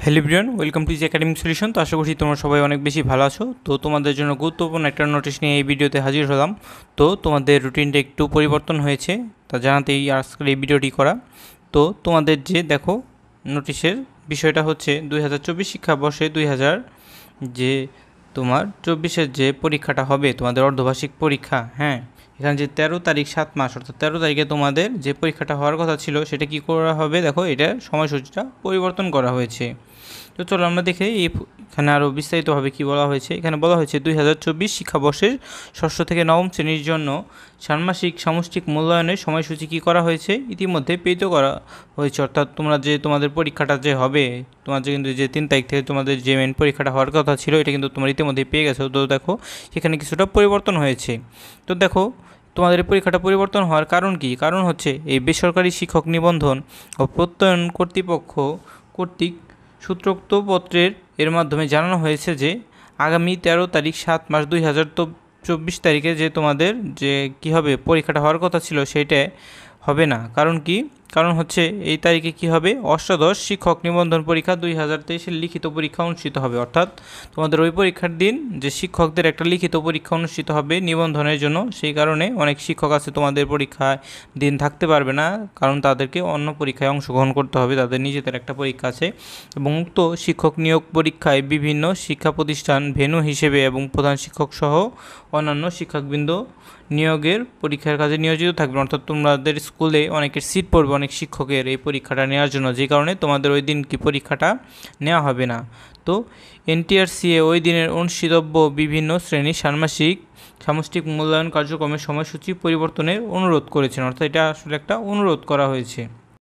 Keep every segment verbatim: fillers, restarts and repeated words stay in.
Hello everyone, welcome to G academic solution. তো আশা করছি তোমরা সবাই অনেক বেশি ভালো আছো। তো তোমাদের জন্য গুরুত্বপূর্ণ একটা নোটিশ নিয়ে এই ভিডিওতে হাজির হলাম। তো তোমাদের রুটিনটা একটু পরিবর্তন হয়েছে, তা জানাতেই আজকের এই ভিডিওটি করা। তো তোমাদের যে দেখো নোটিশের বিষয়টা হচ্ছে দুই হাজার চব্বিশ শিক্ষাবর্ষে দুই হাজার যে তোমার চব্বিশের যে পরীক্ষাটা হবে তোমাদের অর্ধবার্ষিক পরীক্ষা, হ্যাঁ, এখানে যে তেরো তারিখ সাত মাস অর্থাৎ তেরো তারিখে তোমাদের যে পরীক্ষাটা হওয়ার কথা ছিল সেটা কি করা হবে, দেখো এটা সময়সূচিটা পরিবর্তন করা হয়েছে। তো চলো আমরা দেখে এখানে আরও বিস্তারিতভাবে কী বলা হয়েছে। এখানে বলা হয়েছে দুই হাজার চব্বিশ শিক্ষাবর্ষের ষষ্ঠ থেকে নবম শ্রেণীর জন্য ষান্মাসিক সামষ্টিক মূল্যায়নের সময়সূচি কী করা হয়েছে ইতিমধ্যে পেইত করা হয়েছে। অর্থাৎ তোমরা যে তোমাদের পরীক্ষাটা যে হবে, তোমাদের কিন্তু যে তিন তারিখ থেকে তোমাদের যে মেন পরীক্ষাটা হওয়ার কথা ছিল এটা কিন্তু তোমরা ইতিমধ্যে পেয়ে গেছো। তো দেখো সেখানে কিছুটা পরিবর্তন হয়েছে। তো দেখো তোমাদের পরীক্ষাটা পরিবর্তন হওয়ার কারণ কি? কারণ হচ্ছে এই বেসরকারি শিক্ষক নিবন্ধন ও প্রত্যয়ন কর্তৃপক্ষ কর্তৃক সূত্রোক্ত পত্রের এর মাধ্যমে জানানো হয়েছে যে আগামী তেরো তারিখ সাত মাস দুই হাজার চব্বিশ তারিখে যে তোমাদের যে কী হবে পরীক্ষাটা হওয়ার কথা ছিল সেটা হবে না। কারণ কি? কারণ হচ্ছে এই তারিখে কি হবে, অষ্টাদশ শিক্ষক নিবন্ধন পরীক্ষা দুই হাজার তেইশের লিখিত পরীক্ষা অনুষ্ঠিত হবে। অর্থাৎ তোমাদের ওই পরীক্ষার দিন যে শিক্ষকদের একটা লিখিত পরীক্ষা অনুষ্ঠিত হবে নিবন্ধনের জন্য, সেই কারণে অনেক শিক্ষক আছে তোমাদের পরীক্ষায় দিন থাকতে পারবে না, কারণ তাদেরকে অন্য পরীক্ষায় অংশগ্রহণ করতে হবে, তাদের নিজেদের একটা পরীক্ষা আছে। এবং উক্ত শিক্ষক নিয়োগ পরীক্ষায় বিভিন্ন শিক্ষা প্রতিষ্ঠান ভেন্যু হিসেবে এবং প্রধান শিক্ষক সহ অন্যান্য শিক্ষকবৃন্দ নিয়োগের পরীক্ষার কাজে নিয়োজিত থাকবে। অর্থাৎ তোমাদের স্কুলে অনেকের সিট পড়বে অনেক শিক্ষকের এই পরীক্ষাটা নেওয়ার জন্য, যে কারণে তোমাদের ওই দিন কি পরীক্ষাটা নেওয়া হবে না। তো এনটিআরসিএ ওই দিনের অনুষ্ঠিতব্য বিভিন্ন শ্রেণীর ষান্মাসিক সামষ্টিক মূল্যায়ন কার্যক্রমের সময়সূচি পরিবর্তনের অনুরোধ করেছেন। অর্থাৎ এটা আসলে একটা অনুরোধ করা হয়েছে।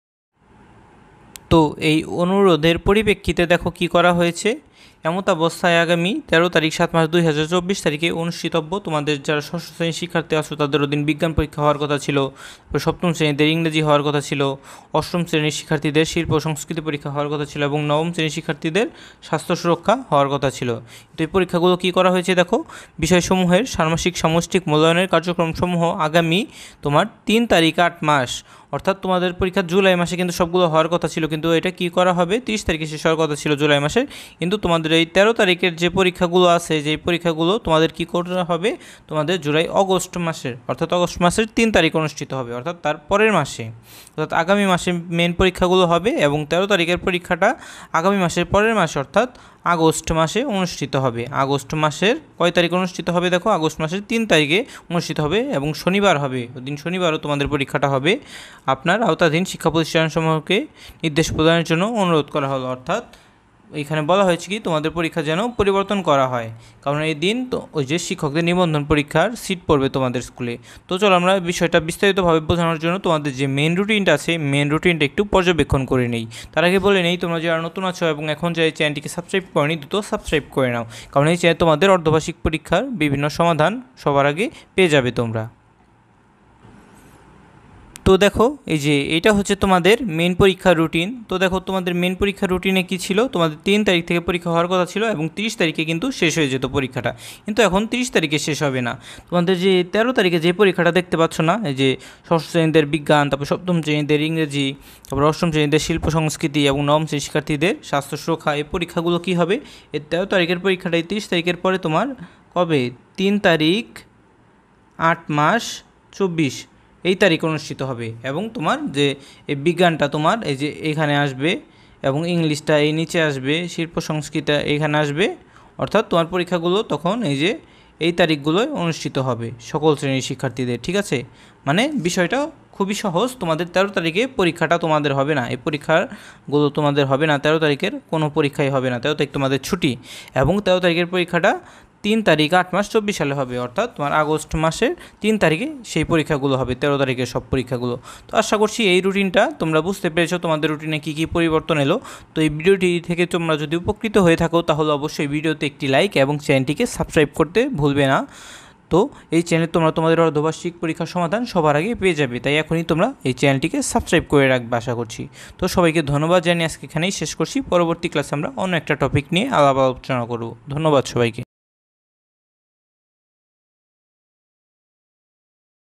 তো এই অনুরোধের পরিপ্রেক্ষিতে দেখো কি করা হয়েছে। এমত অবস্থায় আগামী তেরো তারিখ সাত মাস দুই হাজার চব্বিশ তারিখে অনুষ্ঠিতব্য তোমাদের যারা ষষ্ঠ শ্রেণীর শিক্ষার্থী আছো তাদেরও দিন বিজ্ঞান পরীক্ষা হওয়ার কথা ছিল, সপ্তম শ্রেণীদের ইংরেজি হওয়ার কথা ছিল, অষ্টম শ্রেণীর শিক্ষার্থীদের শিল্প সংস্কৃতি পরীক্ষা হওয়ার কথা ছিল এবং নবম শ্রেণীর শিক্ষার্থীদের স্বাস্থ্য সুরক্ষা হওয়ার কথা ছিল। তো এই পরীক্ষাগুলো কী করা হয়েছে দেখো, বিষয়সমূহের ষান্মাসিক সামষ্টিক মূল্যায়নের কার্যক্রমসমূহ আগামী তোমার তিন তারিখ আট মাস অর্থাৎ তোমাদের পরীক্ষা জুলাই মাসে কিন্তু সবগুলো হওয়ার কথা ছিল, কিন্তু এটা কি করা হবে তিরিশ তারিখে শেষ হওয়ার কথা ছিল জুলাই মাসের। কিন্তু তোমাদের এই তেরো তারিখের যে পরীক্ষাগুলো আছে যে পরীক্ষাগুলো তোমাদের কি করা হবে, তোমাদের জুলাই অগস্ট মাসের অর্থাৎ অগস্ট মাসের তিন তারিখ অনুষ্ঠিত হবে, অর্থাৎ তার পরের মাসে, অর্থাৎ আগামী মাসে মেন পরীক্ষাগুলো হবে এবং তেরো তারিখের পরীক্ষাটা আগামী মাসের পরের মাসে অর্থাৎ আগস্ট মাসে অনুষ্ঠিত হবে। আগস্ট মাসের কয় তারিখ অনুষ্ঠিত হবে দেখো, আগস্ট মাসের তিন তারিখে অনুষ্ঠিত হবে এবং শনিবার হবে, ওই দিন শনিবারও তোমাদের পরীক্ষাটা হবে। আপনার আওতাধীন শিক্ষা প্রতিষ্ঠানসমূহকে নির্দেশ প্রদানের জন্য অনুরোধ করা হলো। অর্থাৎ এখানে বলা হয়েছে কি তোমাদের পরীক্ষা যেন পরিবর্তন করা হয়, কারণ এই দিন তো ওই যে শিক্ষকদের নিবন্ধন পরীক্ষার সিট পড়বে তোমাদের স্কুলে। তো চলো আমরা বিষয়টা বিস্তারিতভাবে বোঝানোর জন্য তোমাদের যে মেন রুটিনটা আছে মেন রুটিনটা একটু পর্যবেক্ষণ করে নেই। তার আগে বলে নেই, তোমরা যারা নতুন আছো এবং এখন যে এই চ্যানেলটিকে সাবস্ক্রাইব করেনি দ্রুত সাবস্ক্রাইব করে নাও, কারণ এই চ্যানেল তোমাদের অর্ধবার্ষিক পরীক্ষার বিভিন্ন সমাধান সবার আগে পেয়ে যাবে তোমরা। তো দেখো এই যে এইটা হচ্ছে তোমাদের মেন পরীক্ষার রুটিন। তো দেখো তোমাদের মেন পরীক্ষার রুটিনে কি ছিল, তোমাদের তিন তারিখ থেকে পরীক্ষা হওয়ার কথা ছিল এবং তিরিশ তারিখে কিন্তু শেষ হয়ে যেত পরীক্ষাটা, কিন্তু এখন তিরিশ তারিখে শেষ হবে না। তোমাদের যে তেরো তারিখে যে পরীক্ষাটা দেখতে পাচ্ছ না, এই যে ষষ্ঠ শ্রেণীদের বিজ্ঞান, তারপর সপ্তম শ্রেণীদের ইংরেজি, তারপর অষ্টম শ্রেণীদের শিল্প সংস্কৃতি এবং নবম শ্রেণীর শিক্ষার্থীদের স্বাস্থ্য সুরক্ষা, এই পরীক্ষাগুলো কী হবে, এই তেরো তারিখের পরীক্ষাটা এই তিরিশ তারিখের পরে তোমার কবে তিন তারিখ আট মাস চব্বিশ এই তারিখ অনুষ্ঠিত হবে। এবং তোমার যে এই বিজ্ঞানটা তোমার এই যে এখানে আসবে এবং ইংলিশটা এই নিচে আসবে, শিল্প সংস্কৃতি এখানে আসবে, অর্থাৎ তোমার পরীক্ষাগুলো তখন এই যে এই তারিখগুলোয় অনুষ্ঠিত হবে সকল শ্রেণীর শিক্ষার্থীদের। ঠিক আছে, মানে বিষয়টা খুবই সহজ। তোমাদের তেরো তারিখে পরীক্ষাটা তোমাদের হবে না, এই পরীক্ষাগুলো তোমাদের হবে না, তেরো তারিখের কোনো পরীক্ষাই হবে না, তেরো তারিখ তোমাদের ছুটি। এবং তেরো তারিখের পরীক্ষাটা তিন তারিখ আট মাস চব্বিশ সালে হবে, অর্থাৎ তোমার আগস্ট মাসের তিন তারিখে সেই পরীক্ষাগুলো হবে, তেরো তারিখের সব পরীক্ষাগুলো। তো আশা করছি এই রুটিনটা তোমরা বুঝতে পেরেছো, তোমাদের রুটিনে কী কী পরিবর্তন এলো। তো এই ভিডিওটি থেকে তোমরা যদি উপকৃত হয়ে থাকো তাহলে অবশ্যই ভিডিওতে একটি লাইক এবং চ্যানেলটিকে সাবস্ক্রাইব করতে ভুলবে না। তো এই চ্যানেল তোমরা তোমাদের অর্ধবার্ষিক পরীক্ষার সমাধান সবার আগে পেয়ে যাবে, তাই এখনই তোমরা এই চ্যানেলটিকে সাবস্ক্রাইব করে রাখবে আশা করছি। তো সবাইকে ধন্যবাদ জানিয়ে আজকে এখানেই শেষ করছি। পরবর্তী ক্লাসে আমরা অন্য একটা টপিক নিয়ে আলাপ আলোচনা করব। ধন্যবাদ সবাইকে।